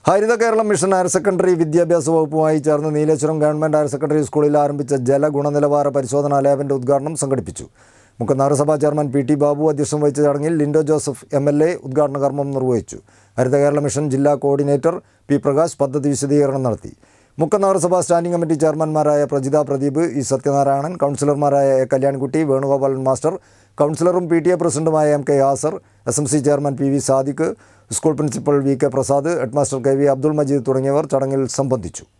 ഹരിത Keralam mission higher secondary വിദ്യാഭ്യാസ വകുപ്പുമായി ചേർന്ന് നീലേശ്വരം ഗവൺമെൻറ് ഹയർ സെക്കൻഡറി സ്കൂളിൽ ആരംഭിച്ച ജലഗുണനിലവാര പരിശോധനാ ലാബിൻ്റെ ഉദ്ഘാടനം സംഘടിപ്പിച്ചു. മുക്കം നഗരസഭാ ചെയർമാൻ പി ടി ബാബു അധ്യക്ഷം വഹിച്ച ചടങ്ങിൽ ലിൻഡോ ജോസഫ് MLA ഉദ്ഘാടന കർമ്മം നിർവഹിച്ചു. ഹരിത കേരള മിഷൻ ജില്ലാ കോർഡിനേറ്റർ പി പ്രകാശ് പദ്ധതി വിശദീകരണം നടത്തി. മുക്കം നഗരസഭാ സ്റ്റാൻഡിംഗ് കമ്മിറ്റി ചെയർമാൻമാരായ പ്രജിത പ്രദീപ്, ഇ സത്യനാരായണൻ, കൗൺസിലർമാരായ എ കല്യാൺകുട്ടി, വേണുഗോപാലൻ മാസ്റ്റർ, കൗൺസിലറും PTA പ്രസിഡന്റുമായ MK Yasar, SMC chairman PV Sadiq, school principal VK Prasad, headmaster KV Abdul Majeed തുടങ്ങിയവർ ചടങ്ങിൽ സംബന്ധിച്ചു.